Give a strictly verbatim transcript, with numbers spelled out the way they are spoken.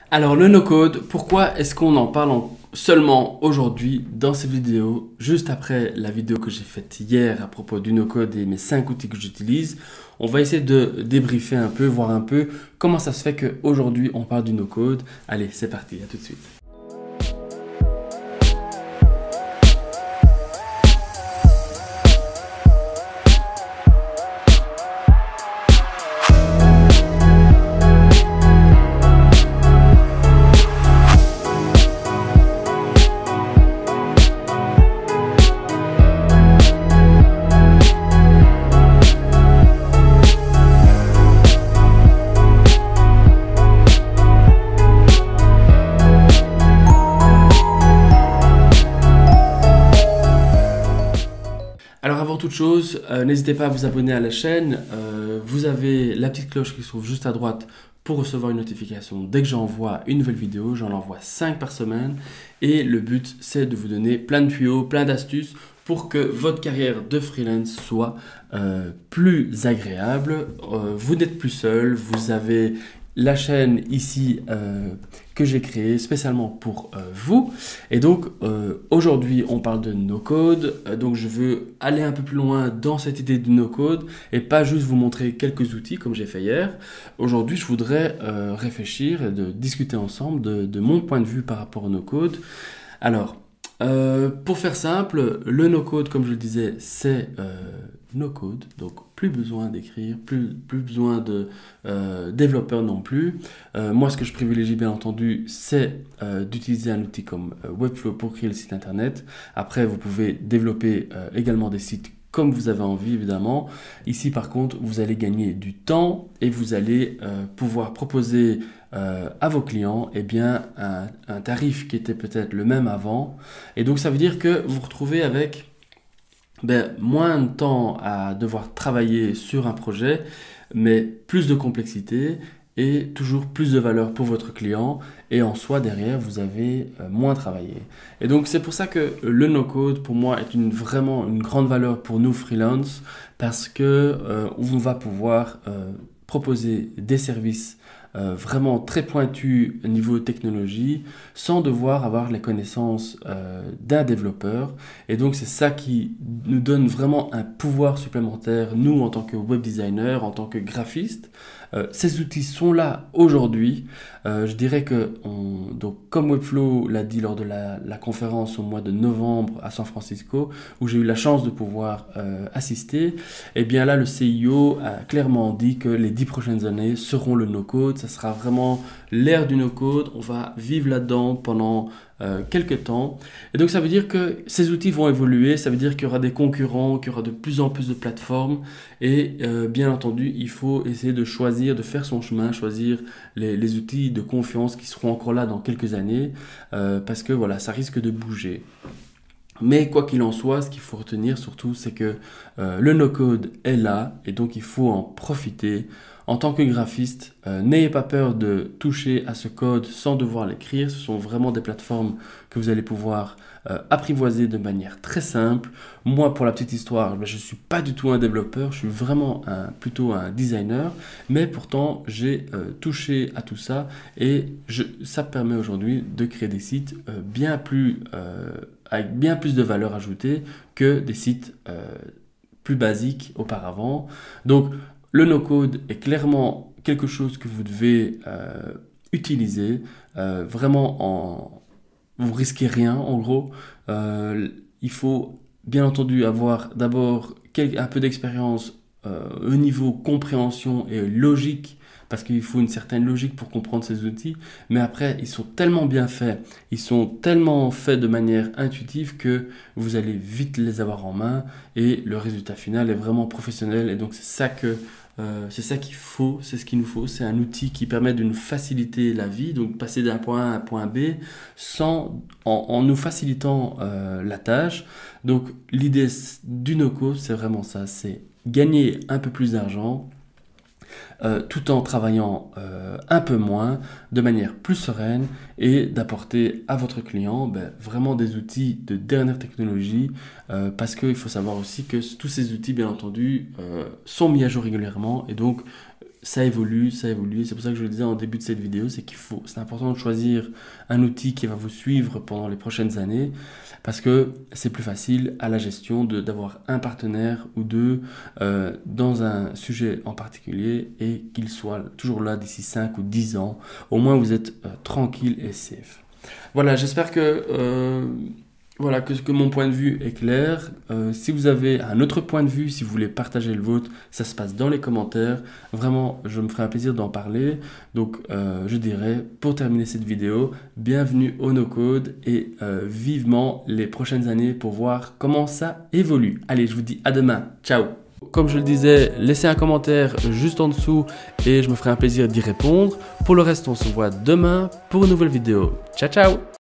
Alors le no-code, pourquoi est-ce qu'on en parle en- seulement aujourd'hui dans cette vidéo, juste après la vidéo que j'ai faite hier à propos du no-code et mes cinq outils que j'utilise. On va essayer de débriefer un peu, voir un peu comment ça se fait qu'aujourd'hui on parle du no-code. Allez, c'est parti, à tout de suite. Alors avant toute chose, euh, n'hésitez pas à vous abonner à la chaîne. Euh, vous avez la petite cloche qui se trouve juste à droite pour recevoir une notification dès que j'envoie une nouvelle vidéo. J'en envoie cinq par semaine et le but c'est de vous donner plein de tuyaux, plein d'astuces pour que votre carrière de freelance soit euh, plus agréable. Euh, vous n'êtes plus seul, vous avez la chaîne ici euh, que j'ai créée spécialement pour euh, vous. Et donc euh, aujourd'hui on parle de no-code, euh, donc je veux aller un peu plus loin dans cette idée de no-code et pas juste vous montrer quelques outils comme j'ai fait hier. Aujourd'hui je voudrais euh, réfléchir et de discuter ensemble de, de mon point de vue par rapport au no-code. Alors euh, pour faire simple, le no-code comme je le disais c'est euh, no-code, donc plus besoin d'écrire, plus, plus besoin de euh, développeurs non plus. Euh, moi, ce que je privilégie bien entendu, c'est euh, d'utiliser un outil comme euh, Webflow pour créer le site internet. Après, vous pouvez développer euh, également des sites comme vous avez envie, évidemment. Ici, par contre, vous allez gagner du temps et vous allez euh, pouvoir proposer euh, à vos clients eh bien, un, un tarif qui était peut-être le même avant. Et donc, ça veut dire que vous vous retrouvez avec ben, moins de temps à devoir travailler sur un projet, mais plus de complexité et toujours plus de valeur pour votre client. Et en soi, derrière, vous avez euh, moins travaillé. Et donc, c'est pour ça que le no-code, pour moi, est une, vraiment une grande valeur pour nous freelance, parce que euh, on va pouvoir euh, proposer des services Euh, vraiment très pointu niveau technologie sans devoir avoir les connaissances euh, d'un développeur. Et donc c'est ça qui nous donne vraiment un pouvoir supplémentaire, nous en tant que web designer, en tant que graphiste. Euh, ces outils sont là aujourd'hui. Euh, je dirais que, on, donc, comme Webflow l'a dit lors de la, la conférence au mois de novembre à San Francisco, où j'ai eu la chance de pouvoir euh, assister, et bien là le C E O a clairement dit que les dix prochaines années seront le no-code. Ça sera vraiment l'ère du no-code. On va vivre là-dedans pendant euh, quelques temps. Et donc ça veut dire que ces outils vont évoluer. Ça veut dire qu'il y aura des concurrents, qu'il y aura de plus en plus de plateformes. Et euh, bien entendu, il faut essayer de choisir, de faire son chemin, choisir les, les outils de confiance qui seront encore là dans quelques années. Euh, parce que voilà, ça risque de bouger. Mais quoi qu'il en soit, ce qu'il faut retenir surtout, c'est que euh, le no-code est là et donc il faut en profiter. En tant que graphiste, euh, n'ayez pas peur de toucher à ce code sans devoir l'écrire. Ce sont vraiment des plateformes que vous allez pouvoir euh, apprivoiser de manière très simple. Moi, pour la petite histoire, ben, je ne suis pas du tout un développeur, je suis vraiment un, plutôt un designer. Mais pourtant, j'ai euh, touché à tout ça et je, ça permet aujourd'hui de créer des sites euh, bien plus... Euh, avec bien plus de valeur ajoutée que des sites euh, plus basiques auparavant. Donc, le no-code est clairement quelque chose que vous devez euh, utiliser. Euh, vraiment, en... vous risquez rien, en gros. Euh, il faut bien entendu avoir d'abord un peu d'expérience euh, au niveau compréhension et logique, parce qu'il faut une certaine logique pour comprendre ces outils, mais après, ils sont tellement bien faits, ils sont tellement faits de manière intuitive que vous allez vite les avoir en main et le résultat final est vraiment professionnel. Et donc, c'est ça que euh, c'est ça qu'il faut, c'est ce qu'il nous faut. C'est un outil qui permet de nous faciliter la vie, donc passer d'un point A à un point B sans, en, en nous facilitant euh, la tâche. Donc, l'idée du no-code, c'est vraiment ça, c'est gagner un peu plus d'argent, Euh, tout en travaillant euh, un peu moins, de manière plus sereine et d'apporter à votre client ben, vraiment des outils de dernière technologie euh, parce qu'il faut savoir aussi que tous ces outils, bien entendu, euh, sont mis à jour régulièrement et donc ça évolue, ça évolue. C'est pour ça que je le disais en début de cette vidéo, c'est qu'il faut, c'est important de choisir un outil qui va vous suivre pendant les prochaines années, parce que c'est plus facile à la gestion de, d'avoir un partenaire ou deux euh, dans un sujet en particulier et qu'il soit toujours là d'ici cinq ou dix ans. Au moins, vous êtes euh, tranquille et safe. Voilà, j'espère que... Euh, Voilà, que, que mon point de vue est clair. Euh, si vous avez un autre point de vue, si vous voulez partager le vôtre, ça se passe dans les commentaires. Vraiment, je me ferai un plaisir d'en parler. Donc, euh, je dirais, pour terminer cette vidéo, bienvenue au No-Code et euh, vivement les prochaines années pour voir comment ça évolue. Allez, je vous dis à demain. Ciao! Comme je le disais, laissez un commentaire juste en dessous et je me ferai un plaisir d'y répondre. Pour le reste, on se voit demain pour une nouvelle vidéo. Ciao, ciao!